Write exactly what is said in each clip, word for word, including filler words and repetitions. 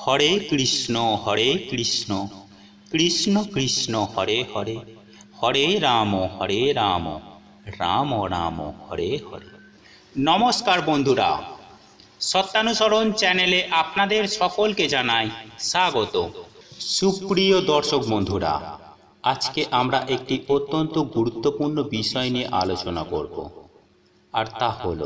হরে কৃষ্ণ হরে কৃষ্ণ কৃষ্ণ কৃষ্ণ হরে হরে হরে রাম হরে রাম রাম রাম হরে হরে। নমস্কার বন্ধুরা, সত্যানুসরণ চ্যানেলে আপনাদের সকলকে জানাই স্বাগত। সুপ্রিয় দর্শক বন্ধুরা, আজকে আমরা একটি অত্যন্ত গুরুত্বপূর্ণ বিষয় নিয়ে আলোচনা করব, আর তা হলো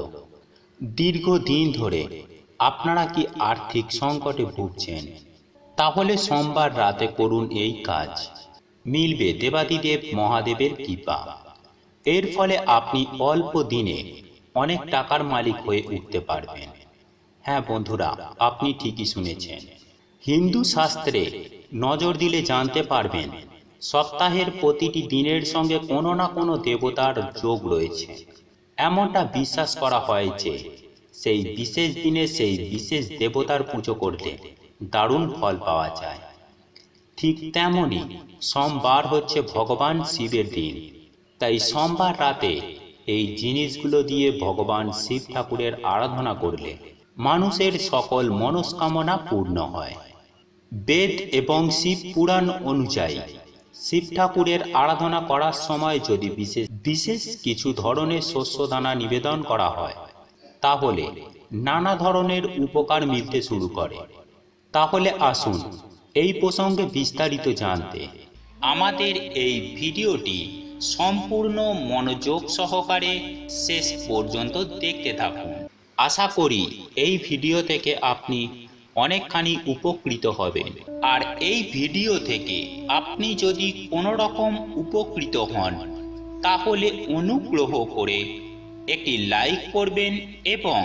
দীর্ঘদিন ধরে আপনারা কি আর্থিক সংকটে ভুগছেন? তাহলে সোমবার রাতে করুন এই কাজ, মিলবে দেবাদিদেব মহাদেবের কৃপা। এর ফলে আপনি অল্প দিনে অনেক টাকার মালিক হয়ে উঠতে পারবেন। হ্যাঁ বন্ধুরা, আপনি ঠিকই শুনেছেন। হিন্দু শাস্ত্রে নজর দিলে জানতে পারবেন সপ্তাহের প্রতিটি দিনের সঙ্গে কোনো না কোনো দেবতার যোগ রয়েছে। এমনটা বিশ্বাস করা হয় যে সেই বিশেষ দিনে সেই বিশেষ দেবতার পুজো করলে দারুণ ফল পাওয়া যায়। ঠিক তেমনই সোমবার হচ্ছে ভগবান শিবের দিন, তাই সোমবার রাতে এই জিনিসগুলো দিয়ে ভগবান শিব ঠাকুরের আরাধনা করলে মানুষের সকল মনস্কামনা পূর্ণ হয়। বেদ এবং শিব পুরাণ অনুযায়ী শিব ঠাকুরের আরাধনা করার সময় যদি বিশেষ বিশেষ কিছু ধরনের শস্যদানা নিবেদন করা হয়, তাহলে নানা ধরনের উপকার মিলতে শুরু করে। তাহলে আসুন এই প্রসঙ্গে বিস্তারিত জানতে আমাদের এই ভিডিওটি সম্পূর্ণ মনোযোগ সহকারে শেষ পর্যন্ত দেখতে থাকুন। আশা করি এই ভিডিও থেকে আপনি অনেকখানি উপকৃত হবেন। আর এই ভিডিও থেকে আপনি যদি কোনো রকম উপকৃত হন, তাহলে অনুগ্রহ করে একটি লাইক করবেন এবং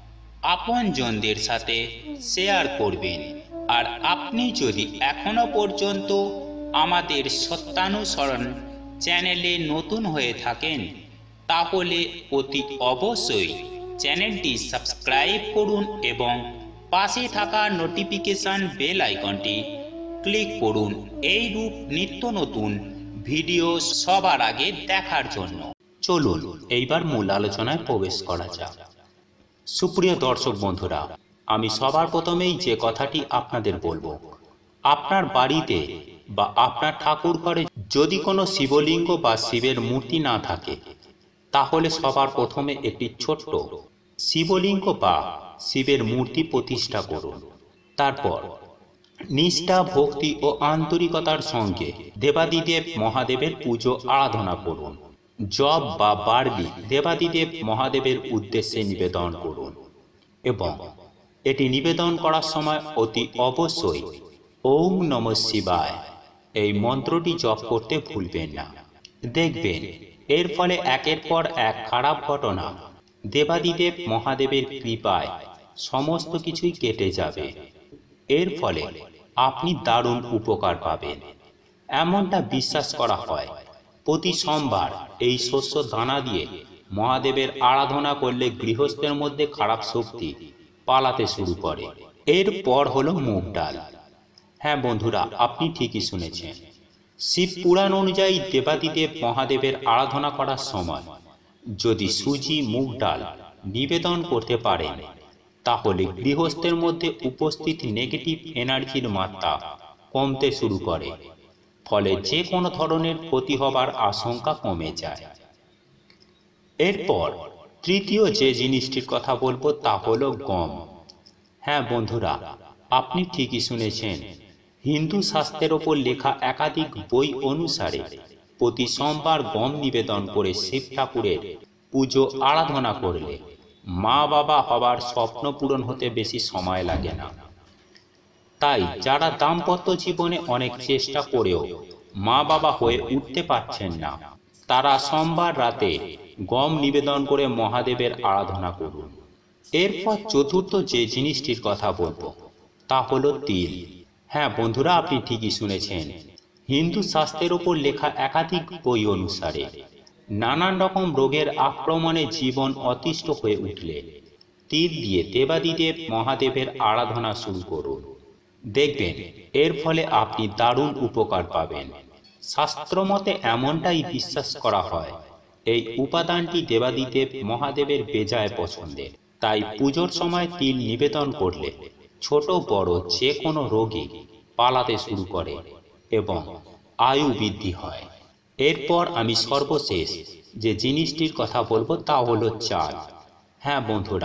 আপনজনদের সাথে শেয়ার করবেন। আর আপনি যদি এখনো পর্যন্ত আমাদের সত্যানুসরণ চ্যানেলে নতুন হয়ে থাকেন, তাহলে অতি অবশ্যই চ্যানেলটি সাবস্ক্রাইব করুন এবং পাশে থাকা নোটিফিকেশন বেল আইকনটি ক্লিক করুন এই রূপ নিত্য নতুন ভিডিও সবার আগে দেখার জন্য। চলুন এইবার মূল আলোচনায় প্রবেশ করা যাক। সুপ্রিয় দর্শক বন্ধুরা, আমি সবার প্রথমেই যে কথাটি আপনাদের বলবো, আপনার বাড়িতে বা আপনার ঠাকুর ঘরে যদি কোনো শিবলিঙ্গ বা শিবের মূর্তি না থাকে, তাহলে সবার প্রথমে একটি ছোট্ট শিবলিঙ্গ বা শিবের মূর্তি প্রতিষ্ঠা করুন। তারপর নিষ্ঠা, ভক্তি ও আন্তরিকতার সঙ্গে দেবাদিদেব মহাদেবের পুজো আরাধনা করুন। জপ বা বারবি দেবাদিদেব মহাদেবের উদ্দেশ্যে নিবেদন করুন এবং এটি নিবেদন করার সময় অতি অবশ্যই ওম নমঃ শিবায় এই মন্ত্রটি জপ করতে ভুলবেন না। দেখবেন এর ফলে একের পর এক খারাপ ঘটনা দেবাদিদেব মহাদেবের কৃপায় সমস্ত কিছুই কেটে যাবে। এর ফলে আপনি দারুণ উপকার পাবেন। এমনটা বিশ্বাস করা হয় প্রতি সোমবার এই শস্য দানা দিয়ে মহাদেবের আরাধনা করলে গৃহস্থের মধ্যে খারাপ শক্তি পালাতে শুরু করে। এরপর হলো মুগ ডাল। হ্যাঁ বন্ধুরা, আপনি ঠিকই শুনেছেন। শিব পুরাণ অনুযায়ী দেবাদিদেব মহাদেবের আরাধনা করার সময় যদি সুজি, মুগ ডাল নিবেদন করতে পারেন, তাহলে গৃহস্থের মধ্যে উপস্থিত নেগেটিভ এনার্জির মাত্রা কমতে শুরু করে, ফলে যে কোনো ধরনের ক্ষতি হবার আশঙ্কা কমে যায়। এরপর তৃতীয় যে জিনিসটির কথা বলবো তা হলো গম। হ্যাঁ বন্ধুরা, আপনি ঠিকই শুনেছেন। হিন্দু শাস্ত্রের ওপর লেখা একাধিক বই অনুসারে প্রতি সোমবার গম নিবেদন করে শিব ঠাকুরের পুজো আরাধনা করলে মা বাবা হবার স্বপ্ন পূরণ হতে বেশি সময় লাগে না। তাই যারা দাম্পত্য জীবনে অনেক চেষ্টা করেও মা বাবা হয়ে উঠতে পারছেন না, তারা সোমবার রাতে গম নিবেদন করে মহাদেবের আরাধনা করুন। এরপর চতুর্থ যে জিনিসটির কথা বলবো তা হলো তিল। হ্যাঁ বন্ধুরা, আপনি ঠিকই শুনেছেন। হিন্দু শাস্ত্রের ওপর লেখা একাধিক বই অনুসারে নানান রকম রোগের আক্রমণে জীবন অতিষ্ঠ হয়ে উঠলে তিল দিয়ে দেবাদিদেব মহাদেবের আরাধনা শুরু করুন। দেখবেন এর ফলে আপনি দারুণ উপকার পাবেন। শাস্ত্রমতে এমনটাই বিশ্বাস করা হয় এই উপাদানটি দেবাদিদেব মহাদেবের বেজায় পছন্দের, তাই পুজোর সময় তিল নিবেদন করলে ছোট বড় যে কোনো রোগী পালাতে শুরু করে এবং আয়ু বৃদ্ধি হয়। এরপর আমি সর্বশেষ যে জিনিসটির কথা বলবো তা হলো চাল। হ্যাঁ বন্ধুরা,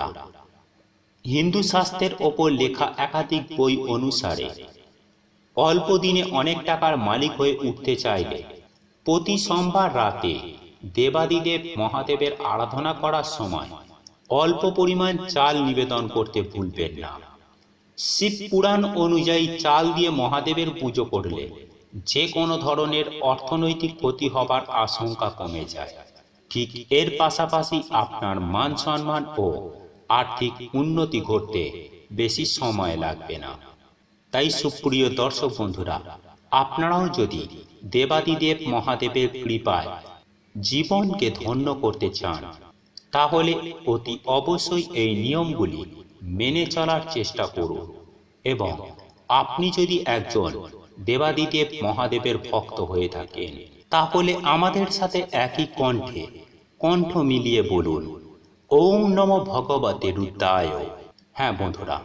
হিন্দু শাস্ত্রের ওপর লেখা একাধিক বই অনুসারে অল্প দিনে অনেক টাকার মালিক হয়ে উঠতে চাইলে প্রতি সোমবার রাতে দেবাদিদেব মহাদেবের আরাধনা করার সময় অল্প পরিমাণ চাল নিবেদন করতে ভুলবেন না। শিব পুরাণ অনুযায়ী চাল দিয়ে মহাদেবের পুজো করলে যে কোনো ধরনের অর্থনৈতিক ক্ষতি হবার আশঙ্কা কমে যায়। ঠিক এর পাশাপাশি আপনার মান সম্মান ও আর্থিক উন্নতি ঘটতে বেশি সময় লাগবে না। তাই সুপ্রিয় দর্শক বন্ধুরা, আপনারাও যদি দেবাদিদেব মহাদেবের কৃপায় জীবনকে ধন্য করতে চান তাহলে অতি অবশ্যই এই নিয়মগুলি মেনে চলার চেষ্টা করুন। এবং আপনি যদি একজন দেবাদিদেব মহাদেবের ভক্ত হয়ে থাকেন তাহলে আমাদের সাথে একই কণ্ঠে কণ্ঠ মিলিয়ে বলুন, ওম নমো ভগবতে রুদ্রায়। হ্যাঁ বন্ধুরা,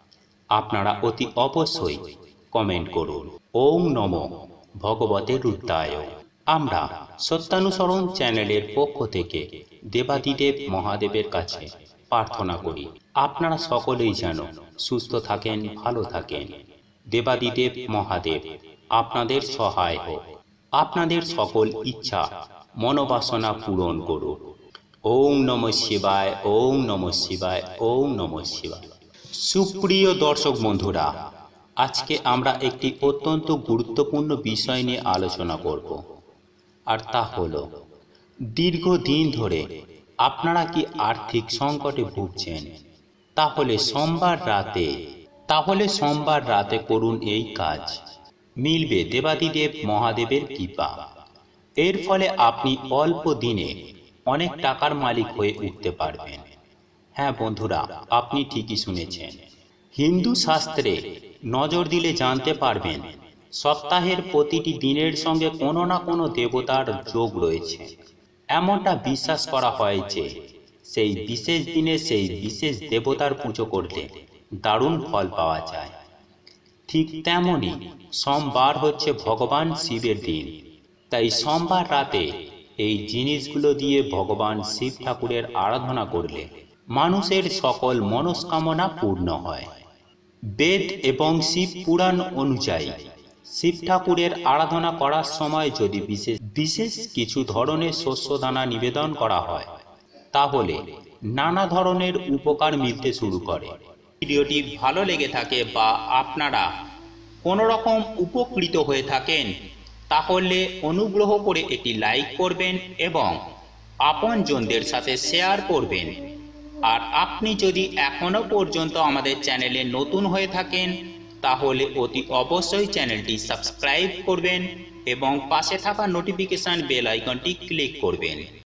আপনারা অতি অবশ্যই কমেন্ট করুন, ওম নমো ভগবতে রুদ্রায়। আমরা সত্যানুসরণ চ্যানেলের পক্ষ থেকে দেবাদিদেব মহাদেবের কাছে প্রার্থনা করি আপনারা সকলেই যেন সুস্থ থাকেন, ভালো থাকেন। দেবাদিদেব মহাদেব আপনাদের সহায় হোক, আপনাদের সকল ইচ্ছা মনোবাসনা পূরণ করুন। ওম নমঃ শিবায়, ওম নমঃ শিবায়, ওম নমঃ শিবায়। সুপ্রিয় দর্শক বন্ধুরা, আজকে আমরা একটি অত্যন্ত গুরুত্বপূর্ণ বিষয় নিয়ে আলোচনা করব, আর তা হলো দীর্ঘদিন ধরে আপনারা কি আর্থিক সংকটে ভুগছেন? তাহলে সোমবার রাতে তাহলে সোমবার রাতে করুন এই কাজ, মিলবে দেবাদিদেব মহাদেবের কৃপা। এর ফলে আপনি অল্প দিনে অনেক টাকার মালিক হয়ে উঠতে পারবেন। হ্যাঁ বন্ধুরা, আপনি ঠিকই শুনেছেন। হিন্দু শাস্ত্রে নজর দিলে জানতে পারবেন সপ্তাহের প্রতিটি দিনের সঙ্গে কোনো না কোনো দেবতার যোগ রয়েছে। এমনটা বিশ্বাস করা হয় যে সেই বিশেষ দিনে সেই বিশেষ দেবতার পুজো করলে দারুণ ফল পাওয়া যায়। ঠিক তেমনই সোমবার হচ্ছে ভগবান শিবের দিন। তাই সোমবার রাতে এই জিনিসগুলো দিয়ে ভগবান শিব ঠাকুরের আরাধনা করলে মানুষের সকল মনস্কামনা পূর্ণ হয়। বেদ এবং শিব পুরাণ অনুযায়ী শিব ঠাকুরের আরাধনা করার সময় যদি বিশেষ বিশেষ কিছু ধরনের শস্যদানা নিবেদন করা হয় তাহলে নানা ধরনের উপকার মিলতে শুরু করে। ভিডিওটি ভালো লেগে থাকে বা আপনারা কোনো রকম উপকৃত হয়ে থাকেন তাহলে অনুগ্রহ করে এটি লাইক করবেন এবং আপনজনদের সাথে শেয়ার করবেন। আর আপনি যদি এখনো পর্যন্ত আমাদের চ্যানেলে নতুন হয়ে থাকেন তাহলে অতি অবশ্যই চ্যানেলটি সাবস্ক্রাইব করবেন এবং পাশে থাকা নোটিফিকেশন বেল আইকনটি ক্লিক করবেন।